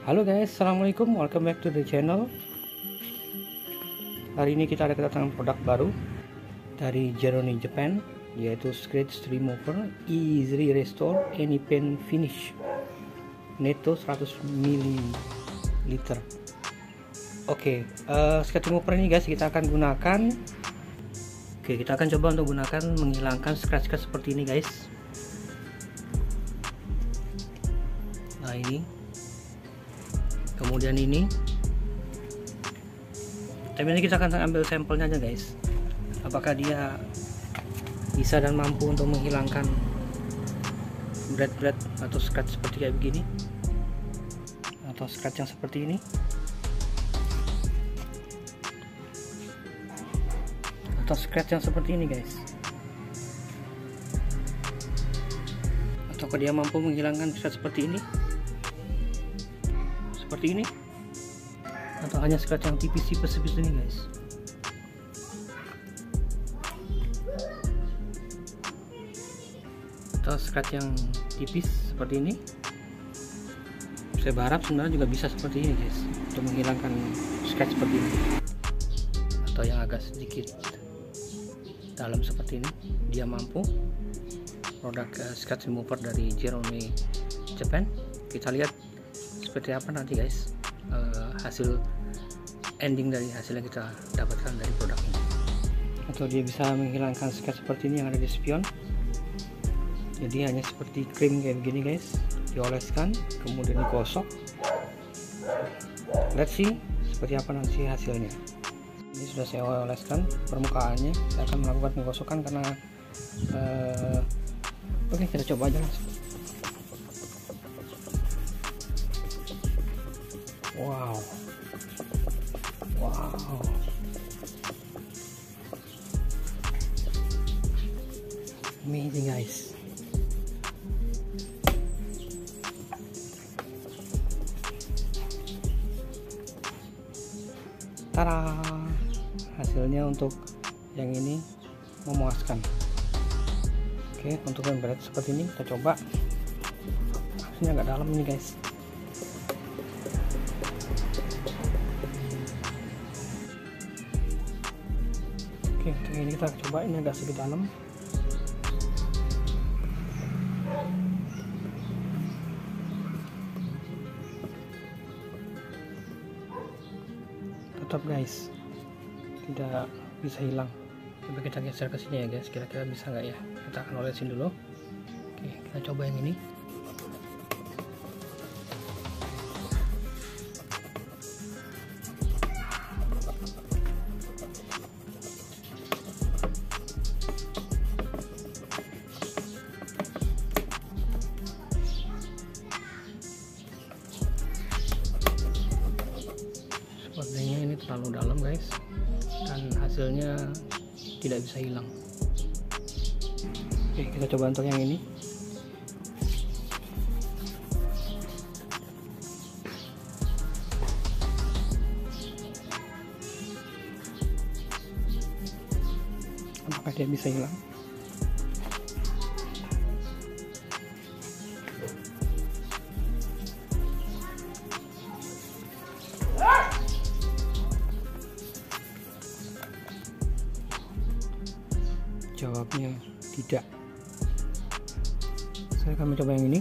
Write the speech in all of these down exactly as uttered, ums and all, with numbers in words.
Halo guys, assalamualaikum, welcome back to the channel. Hari ini kita ada kedatangan produk baru dari Jeroni Japan, yaitu Scratch Remover Easy Restore Any Paint Finish Neto seratus mililiter. Oke, uh, Scratch Remover ini guys kita akan gunakan. Oke, kita akan coba untuk gunakan menghilangkan scratch-scratch seperti ini guys. Nah ini, kemudian ini, tapi ini kita akan ambil sampelnya aja guys, apakah dia bisa dan mampu untuk menghilangkan berat-berat atau scratch seperti kayak begini, atau scratch yang seperti ini, atau scratch yang seperti ini guys, ataukah dia mampu menghilangkan scratch seperti ini, seperti ini, atau hanya scratch yang tipis-tipis ini guys. Atau scratch yang tipis seperti ini. Saya berharap sebenarnya juga bisa seperti ini guys, untuk menghilangkan scratch seperti ini, atau yang agak sedikit dalam seperti ini. Dia mampu. Produk uh, Scratch Remover dari Jeroni Japan. Kita lihat seperti apa nanti guys uh, hasil ending dari hasil yang kita dapatkan dari produk ini. Atau dia bisa menghilangkan scratch seperti ini yang ada di spion. Jadi hanya seperti krim kayak begini guys, dioleskan kemudian digosok. Let's see seperti apa nanti hasilnya. Ini sudah saya oleskan permukaannya. Saya akan melakukan penggosokan karena uh, oke, kita coba aja langsung. Wow, wow, amazing guys. Tara, hasilnya untuk yang ini memuaskan. Oke, untuk yang berat seperti ini kita coba. Hasilnya agak dalam ini guys. Oke, untuk ini kita coba, ini agak sedikit dalam. Tetap guys, tidak bisa hilang. Coba kita geser ke sini ya guys, kira-kira bisa nggak ya? Kita akan olesin dulu. Oke, kita coba yang ini. Sepertinya ini terlalu dalam guys, dan hasilnya tidak bisa hilang. Oke, kita coba untuk yang ini. Apakah dia bisa hilang? Jawabnya tidak. Saya akan mencoba yang ini.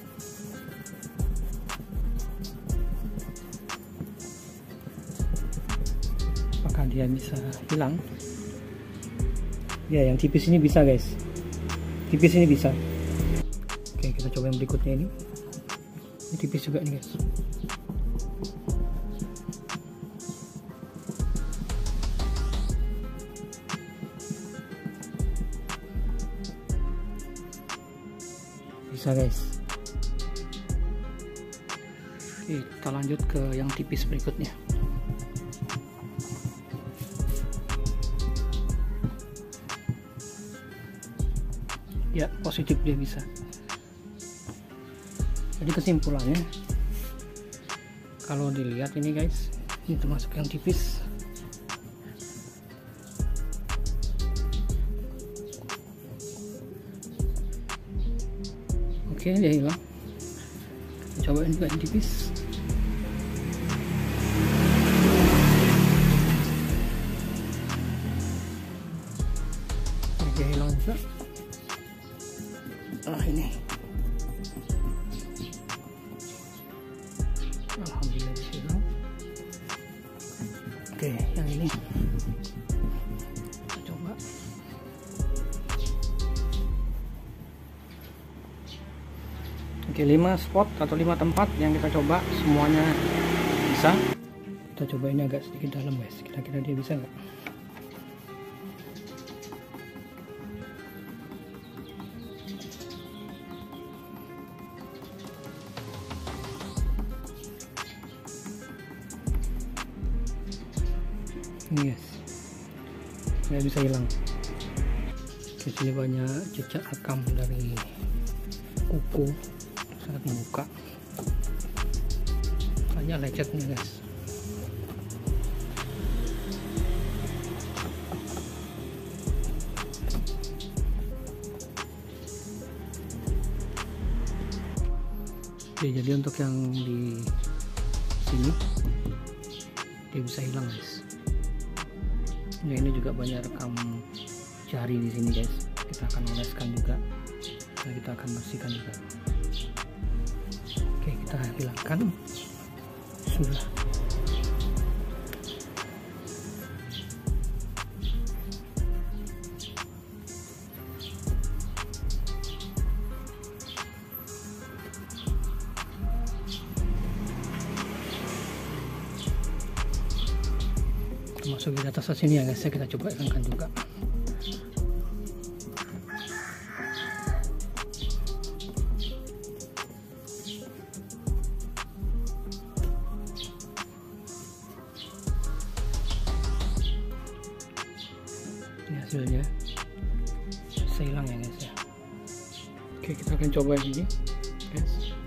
Apakah dia bisa hilang? Ya, yang tipis ini bisa guys. Tipis ini bisa. Oke, kita coba yang berikutnya ini. Ini tipis juga nih guys. Bisa guys. Oke, kita lanjut ke yang tipis berikutnya. Ya, positif dia bisa. Jadi kesimpulannya, kalau dilihat ini guys, ini termasuk yang tipis. Oke, dia hilang. Cobain juga yang tipis. juga. Ah ini, alhamdulillah bisa hilang. Oke, yang ini kita coba. Oke, lima spot atau lima tempat yang kita coba semuanya bisa. Kita coba ini agak sedikit dalam guys, kira-kira dia bisa nggak? Yes, nggak bisa hilang. Di sini banyak jejak akam dari kuku saat membuka. Banyak lecetnya guys. Oke, jadi untuk yang di sini dia bisa hilang guys. Ya, ini juga banyak rekam jari di sini guys. Kita akan oleskan juga, nah, kita akan bersihkan juga. Oke, kita hilangkan. Sudah. Masuk di atas sini ya guys, ya kita coba hilangkan juga. Ini hasilnya bisa hilang ya guys ya. Oke, kita akan coba yang ini guys.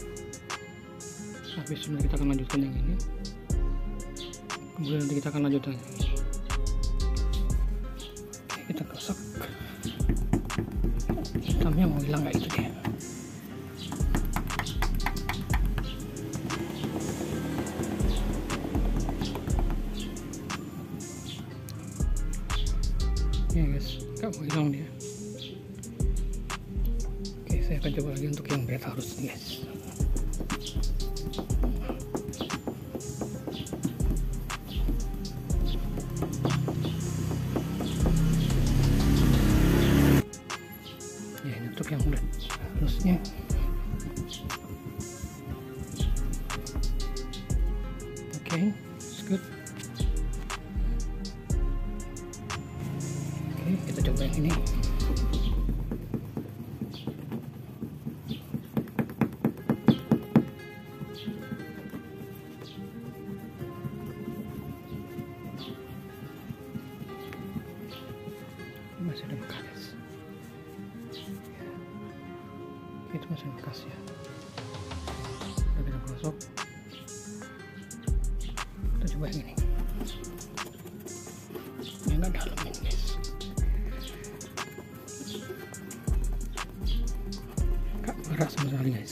Habis ini kita akan lanjutkan yang ini, kemudian nanti kita akan lanjutkan yang ini. Kita gosok, hitamnya mau hilang nggak itu dia. Ya guys, nggak mau hilang dia. Oke, saya akan coba lagi untuk yang berat harus guys. Untuk yang udah harusnya oke, okay, it's good. Oke, okay, kita coba yang ini. Masih ada bekas. Itu masih bekas ya. Kita kita gosok. Kita coba yang ini. Ini nggak dalam ini guys. Nggak berat sama sekali guys.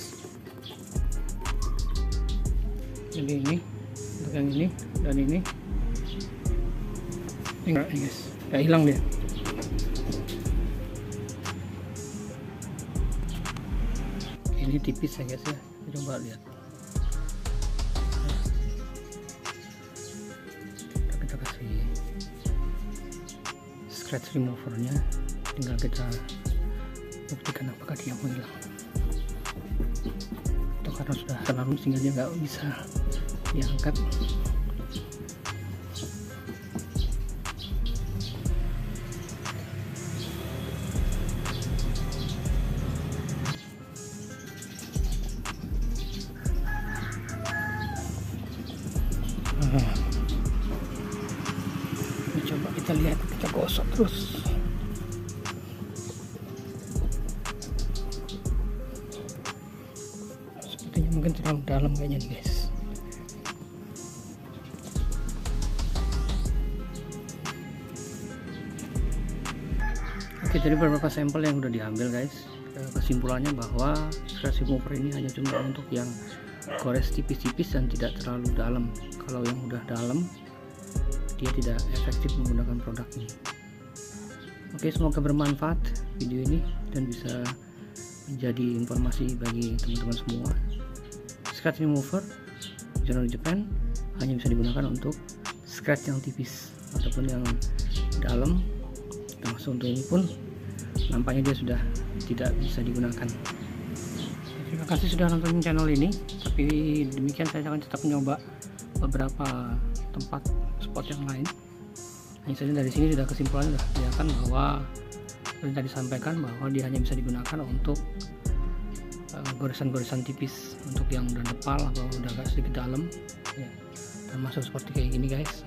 Jadi ini untuk yang ini dan ini. Ini nggak nih guys. Nggak hilang dia. Ini tipis ya guys ya, coba lihat. Kita kasih scratch removernya, tinggal kita buktikan apakah dia mau hilang atau karena sudah terlalu sehingga dia nggak bisa diangkat. Coba kita lihat, kita gosok terus. Sepertinya mungkin terlalu dalam kayaknya nih guys. Oke, jadi beberapa sampel yang udah diambil guys. Kesimpulannya bahwa scratch remover ini hanya cuma untuk yang gores tipis-tipis dan tidak terlalu dalam. Kalau yang udah dalam dia tidak efektif menggunakan produk ini. Oke, semoga bermanfaat video ini dan bisa menjadi informasi bagi teman-teman semua. Scratch remover General Japan hanya bisa digunakan untuk scratch yang tipis ataupun yang dalam, termasuk untuk ini pun nampaknya dia sudah tidak bisa digunakan. Terima kasih sudah nonton channel ini, tapi demikian saya akan tetap mencoba beberapa tempat spot yang lain. Hanya saja dari sini sudah kesimpulan sudah kelihatan bahwa seperti tadi disampaikan bahwa dia hanya bisa digunakan untuk goresan-goresan uh, tipis, untuk yang udah depal atau udah agak sedikit dalam ya, termasuk seperti kayak gini guys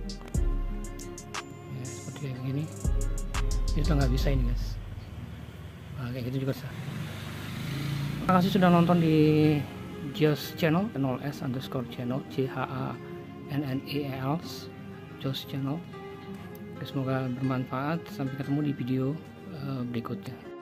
ya, seperti kayak gini ini sudah nggak bisa ini guys. Nah, kayak gitu juga sah. Terima kasih sudah nonton di Jos channel, channel S underscore channel, C H A N N E E L, Jos channel. Semoga bermanfaat. Sampai ketemu di video uh, berikutnya.